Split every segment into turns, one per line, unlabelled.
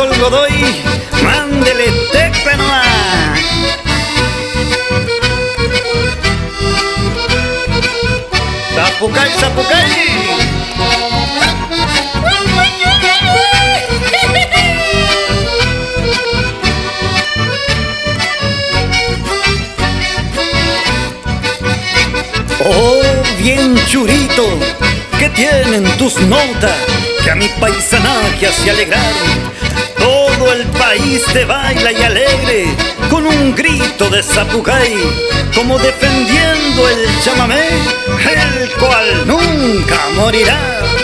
Néstor Godoy, mándele tecla nomás. Zapucay, Zapucay. Oh, bien churito, que tienen tus notas, que a mi paisanaje hace alegrar. Todo el país te baila y alegre, con un grito de zapucay, como defendiendo el chamamé, el cual nunca morirá.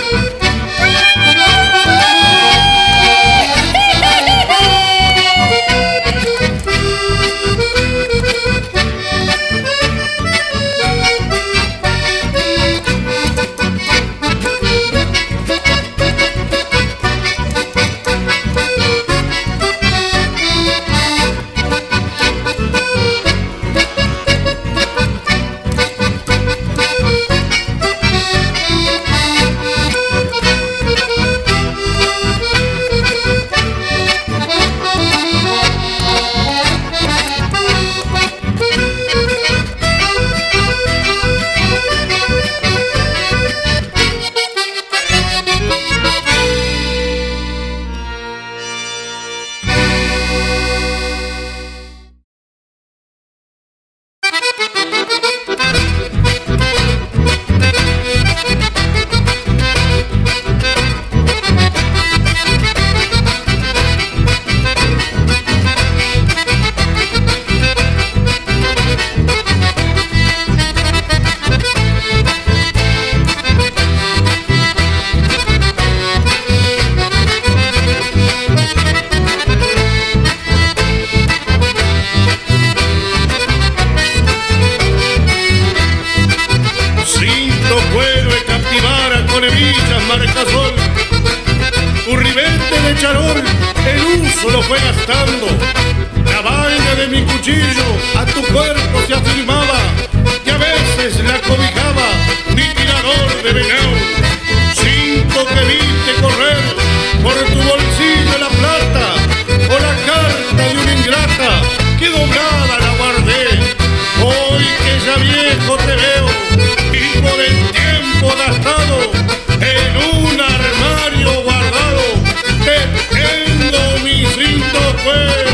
Marcasol, tu ribete de charol, el uso lo fue gastando. La vaina de mi cuchillo a tu cuerpo se afirmaba, y a veces la cobijaba mi tirador de venado. 5 que viste correr por tu bolsillo la plata, o la carta de una ingrata que doblada la guardé. Hoy que ya viejo te veo y por el tiempo gastado en un armario guardado te tengo mi cinto pues.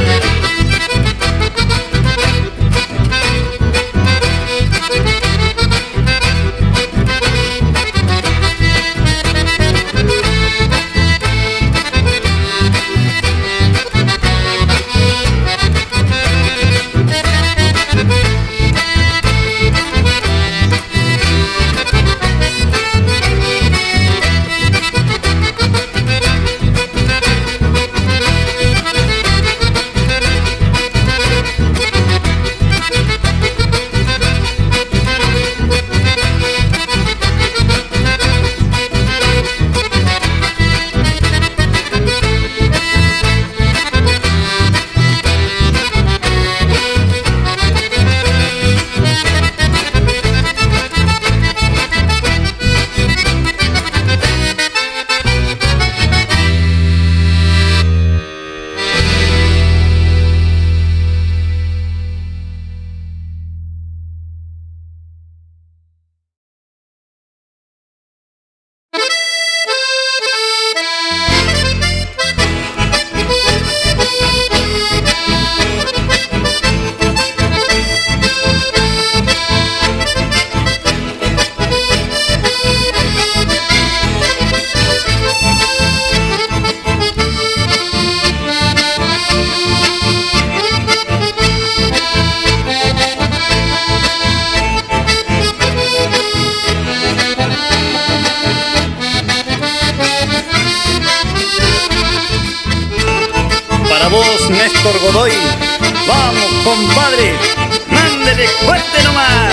Para vos, Néstor Godoy, vamos, compadre, mándele fuerte nomás.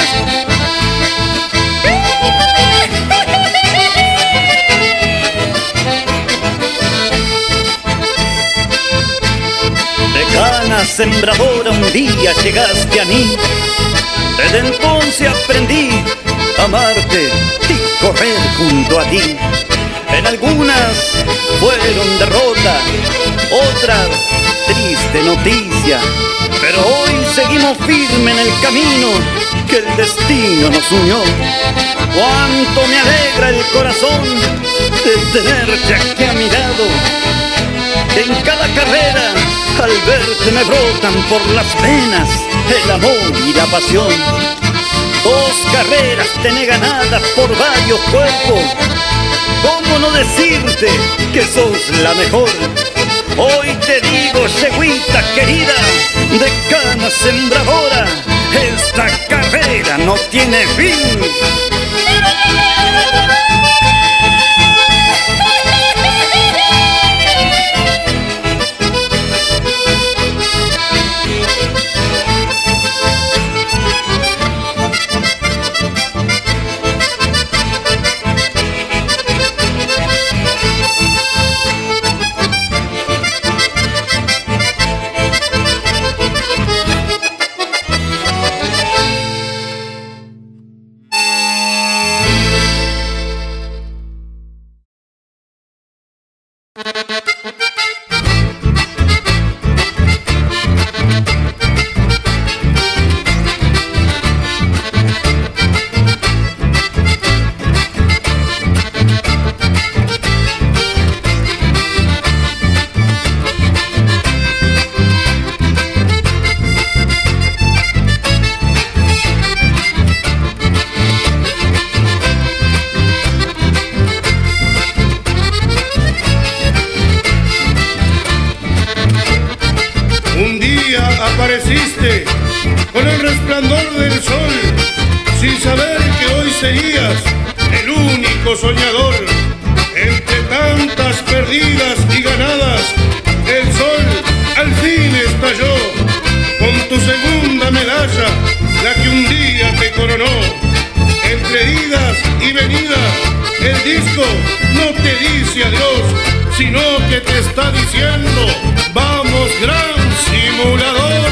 Tejana sembradora, un día llegaste a mí. Desde entonces aprendí a amarte y correr junto a ti. En algunas fueron derrotas, Otra triste noticia, pero hoy seguimos firme en el camino que el destino nos unió. Cuánto me alegra el corazón de tenerte aquí a mi lado. En cada carrera al verte me brotan por las venas el amor y la pasión. 2 carreras tenés ganadas por varios cuerpos. ¿Cómo no decirte que sos la mejor? Hoy te digo, yeguita querida, de cana sembradora, esta carrera no tiene fin.
Apareciste con el resplandor del sol, sin saber que hoy serías el único soñador. Entre tantas perdidas y ganadas, el sol al fin estalló con tu segunda medalla, la que un día te coronó. Entre idas y venidas, el disco no te dice adiós, sino que te está diciendo: vamos, gran simulador.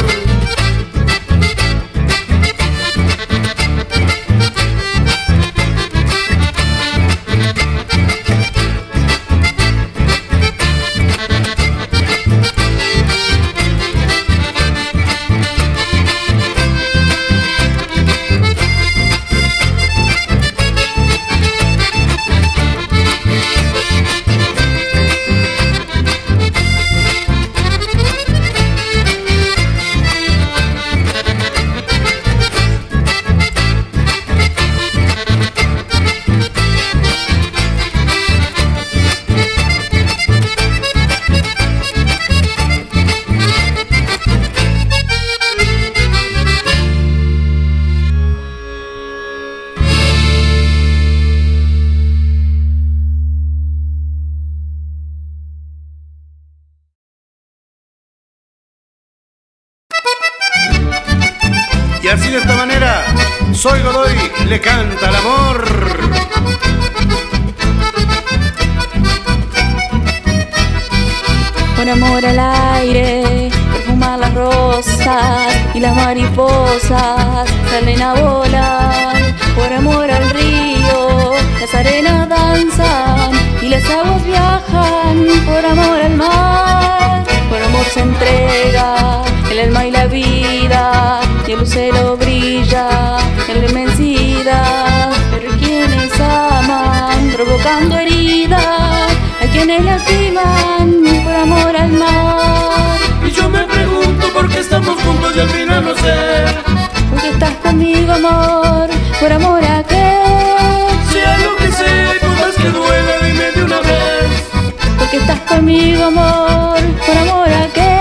Y así de esta manera, Soy Godoy le canta al amor.
Por amor al aire, perfumar las rosas y las mariposas salen a volar. Por amor al río, las arenas danzan y las aguas viajan. Por amor al mar, por amor se entrega el alma y la vida, y el lucero brilla en la inmensidad. Pero quienes aman provocando heridas, hay quienes lastiman por amor al mar.
Y yo me pregunto por qué estamos juntos y al final no sé.
Porque estás conmigo, amor, por amor a qué.
Sea lo que sea y por más que duela, dime de una vez.
Porque estás conmigo, amor, por amor a qué.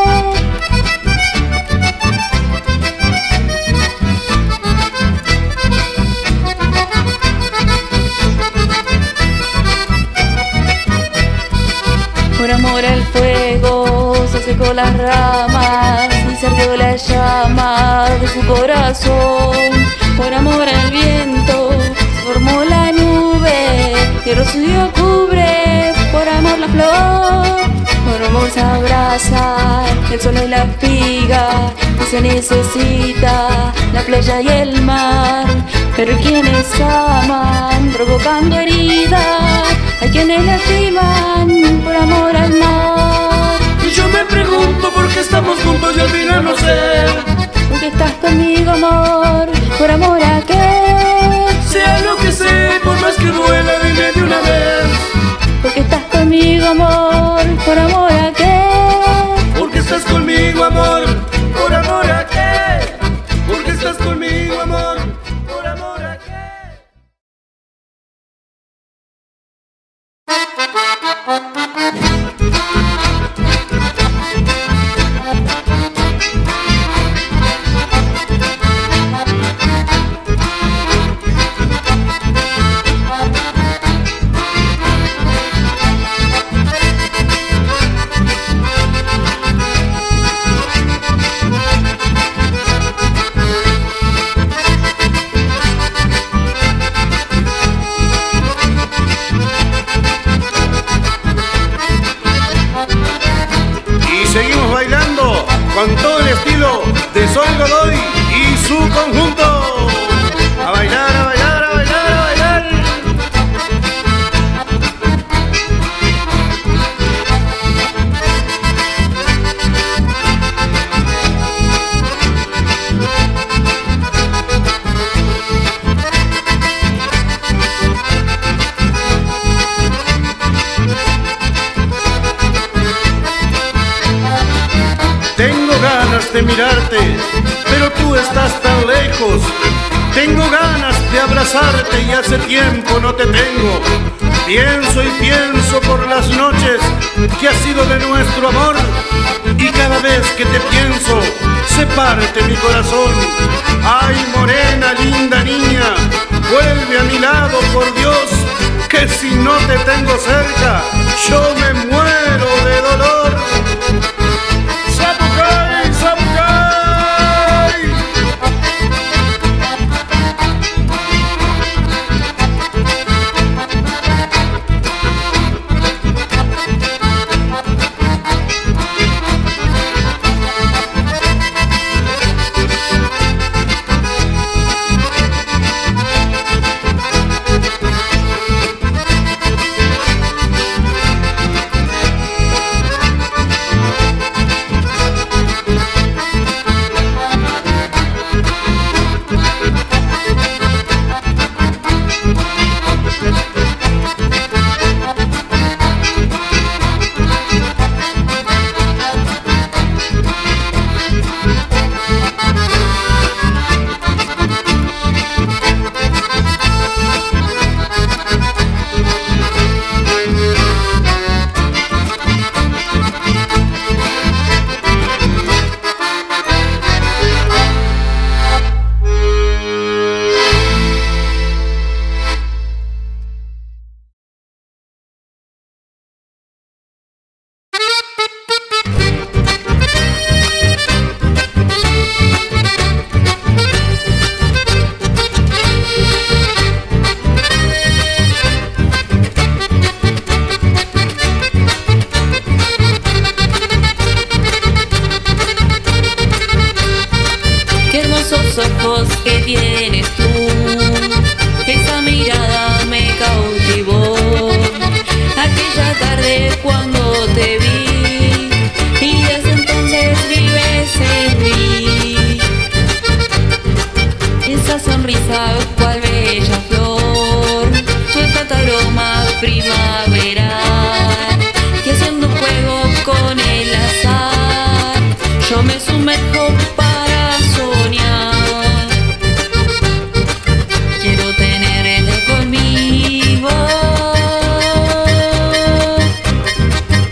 Por amor al fuego se secó las ramas y se ardió la llama de su corazón. Por amor al viento se formó la nube y el rocío cubre. Por amor la flor, por amor se abraza el sol y la espiga, y se necesita la playa y el mar. Pero quienes aman provocando heridas, hay quienes lastiman por amor al mar.
porque estamos juntos y al final no sé.
Porque estás conmigo, amor, por amor a qué.
Sea lo que sé, por más que duela, dime de una vez.
Porque estás conmigo, amor, por amor a qué.
Porque estás conmigo, amor, por amor a qué. Porque estás conmigo, amor, por amor a qué.
Con todo el estilo de Sol Godoy y su conjunto. A bailar, a bailar, a bailar, a bailar. Tengo ganas de mirarte, pero tú estás tan lejos. Tengo ganas de abrazarte y hace tiempo no te tengo. Pienso y pienso por las noches que ha sido de nuestro amor. Y cada vez que te pienso, se parte mi corazón. Ay, morena, linda niña, vuelve a mi lado, por Dios, que si no te tengo cerca, yo me muero de dolor. ¡Zapucay, Zapucay!
Ojos que tienes tú, esa mirada me cautivó. Aquella tarde cuando te vi, y desde entonces vives en mí. Esa sonrisa cual bella flor, suelta tu aroma primaveral, que haciendo juego con el azar, yo me sumerjo para soñar. Conmigo.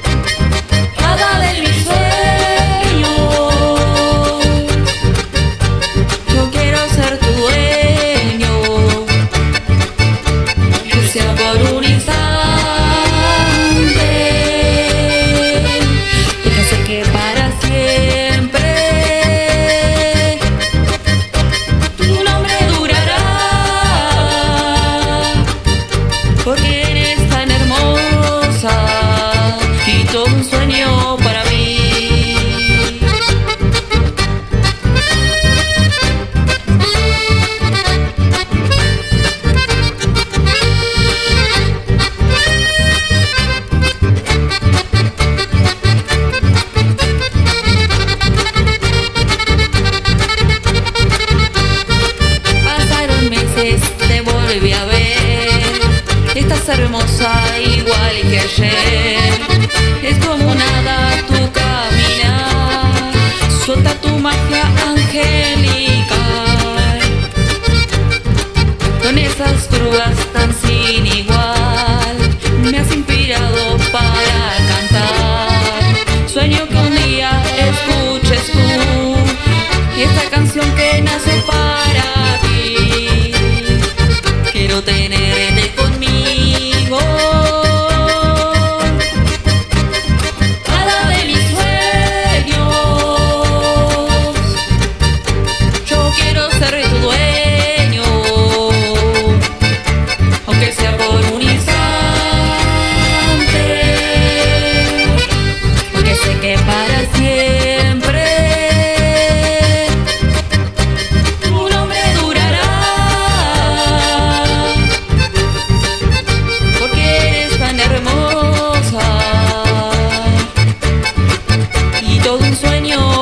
sueño.